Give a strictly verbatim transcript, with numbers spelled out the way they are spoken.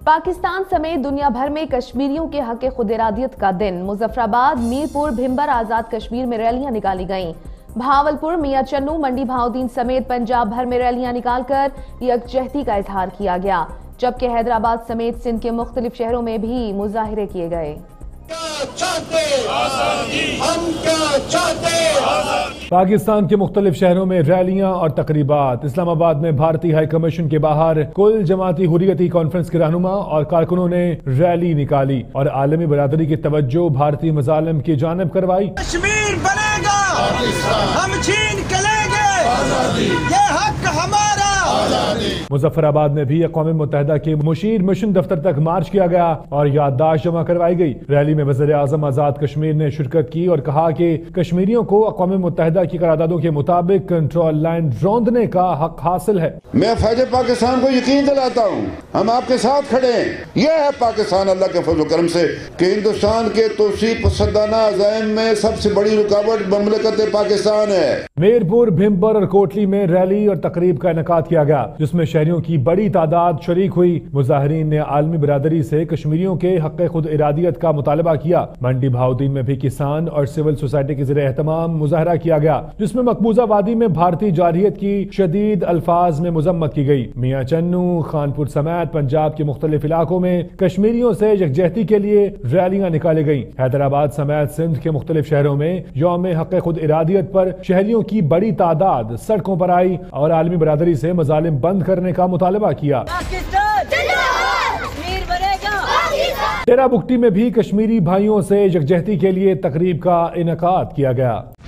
पाकिस्तान समेत दुनिया भर में कश्मीरियों के हक खुद इरादियत का दिन। मुजफ्फराबाद, मीरपुर, भिंबर, आजाद कश्मीर में रैलियां निकाली गईं। भावलपुर, मियां चन्नू, मंडी भाउद्दीन समेत पंजाब भर में रैलियां निकालकर यकजहती का इजहार किया गया, जबकि हैदराबाद समेत सिंध के मुख्तलिफ शहरों में भी मुजाहिरे किए गए। पाकिस्तान के मुख्तलिफ शहरों में रैलियां और तकरीबात। इस्लामाबाद में भारतीय हाई कमीशन के बाहर कुल जमाती हुर्रियती कॉन्फ्रेंस के रहनुमा और कारकुनों ने रैली निकाली और आलमी बरादरी की तवज्जो भारतीय मजालिम की जानिब करवाई। कश्मीर बनेगा, हम छीन के लेंगे, ये हक हमारा। मुजफ्फराबाद में भी अक़वाम मुत्तहिदा के मुशीर मिशन दफ्तर तक मार्च किया गया और याददाश्त जमा करवाई गई। रैली में वज़ीर आज़म आजाद कश्मीर ने शिरकत की और कहा कि कश्मीरियों को अक़वाम मुत्तहिदा की करारदादों के मुताबिक कंट्रोल लाइन रौंदने का हक हासिल है। मैं फौज पाकिस्तान को यकीन दिलाता हूँ, हम आपके साथ खड़े हैं। यह है पाकिस्तान अल्लाह के फजल करम से कि हिंदुस्तान के तोसी पसंदाना अज़ाइम में सबसे बड़ी रुकावट ममलकत पाकिस्तान है। मीरपुर, भिंबर और कोटली में रैली और तकरीब का इनेकाद किया गया, जिसमें शहरियों की बड़ी तादाद शरीक हुई। मुजाहिरीन ने आलमी बरादरी से कश्मीरियों के हक़ खुद इरादियत का मुतालबा किया। मंडी भाउद्दीन में भी किसान और सिविल सोसाइटी के ज़रिए एहतमाम मुजाहरा किया गया, जिसमें मकबूजा वादी में भारतीय जारहियत की शदीद अल्फाज में मुजम्मत की गई। मियां चन्नू, खानपुर समेत पंजाब के मुख्तलिफ इलाकों में कश्मीरियों से यकजहती के लिए रैलियां निकाली गईं। हैदराबाद समेत सिंध के मुख्तलिफ शहरों में यौम हक़ खुद इरादियत पर शहरियों की बड़ी तादाद सड़कों पर आई और आलमी बरादरी से मजालिम बंद करने का मुतालबा किया। टेराबुक्टी में भी कश्मीरी भाइयों से यकजहती के लिए तकरीब का इनेकाद किया गया।